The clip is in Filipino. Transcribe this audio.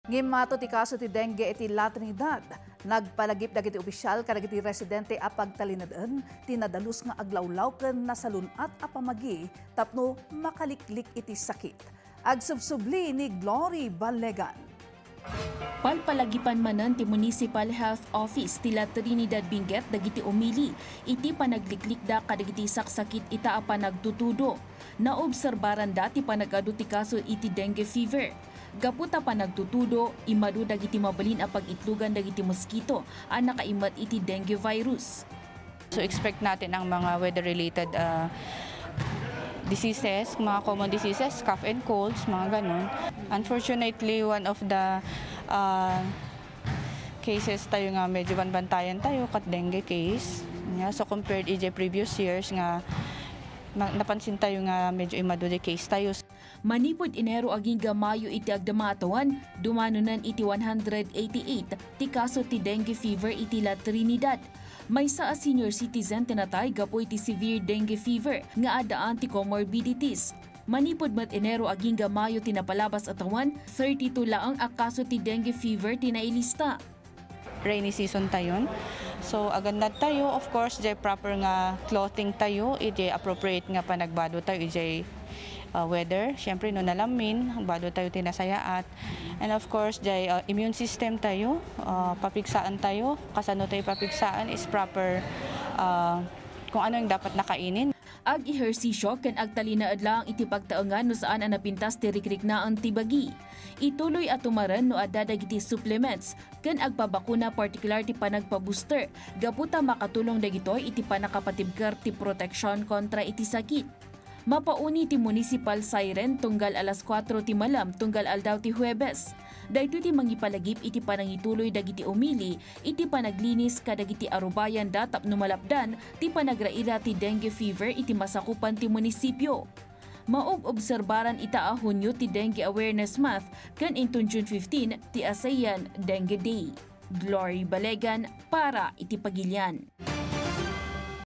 Ngimato ti kaso ti dengue iti La Trinidad. Nagpalagip dagiti opisyal kadagiti residente a pagtalinadan tinadalus nga aglawlaw ken nasalunat a pamagi tapno makaliklik iti sakit. Agsubsubli ni Glory Balegan. Palpalagipan manan ti Municipal Health Office ti La Trinidad Benguet dagiti umili iti panagliklik da kadagiti saksakit ita a panagtutudo. Naobserbaran dati panagadu ti kaso iti dengue fever. Gaputa panagtutudo, imadu dagiti mabalin a pag-itlugan dagiti mosquito a nakaimat iti dengue virus. So expect natin ang mga weather-related diseases, mga common diseases, cough and colds, mga ganun. Unfortunately, one of the cases tayo nga medyo banbantayan tayo kat dengue case. Yeah, so compared ije previous years nga napansin tayo nga medyo imaduli case tayo. Manipod Enero aging Mayo iti agdamatawan, dumanunan iti 188 ti kaso ti dengue fever iti La Trinidad. May sa senior citizen tinatay gapo iti severe dengue fever nga adaan ti comorbidities. Manipod mat Enero aging Mayo tinapalabas atawan, 32 laang a kaso ti dengue fever tinailista. Rainy season tayo. So agad tayo, of course, jay proper nga clothing tayo, ijay appropriate nga panagbado tayo, ijay weather. Siyempre, no nalamin, bado tayo tinasayaat. And of course, jay immune system tayo, papigsaan tayo. Kasano tayo papigsaan is proper kung ano yung dapat nakainin. Ag ehersisyo ken agtalinaad lang iti pagtaengan no saan ang napintas ti rikrik na ang tibagi. Ituloy at tumaran no adda dagiti supplements ken agpabakuna particular ti panagpa-booster. Gaputa makatulong dagitoy iti panakapatibker ti protection kontra iti sakit. Mapauni ti municipal siren tunggal alas 4 ti malam tunggal aldaw ti Huwebes. Dayto ti mangipalagip iti panangituloy dagiti umili iti panaglinis kadagiti arubayan da tapno malapdan ti panagraira ti dengue fever iti masakupan ti munisipyo. Maob-obserbaran ita a Hunyo ti Dengue Awareness Month ken inton June 15 ti ASEAN Dengue Day. Glory Balegan para iti Pagilian.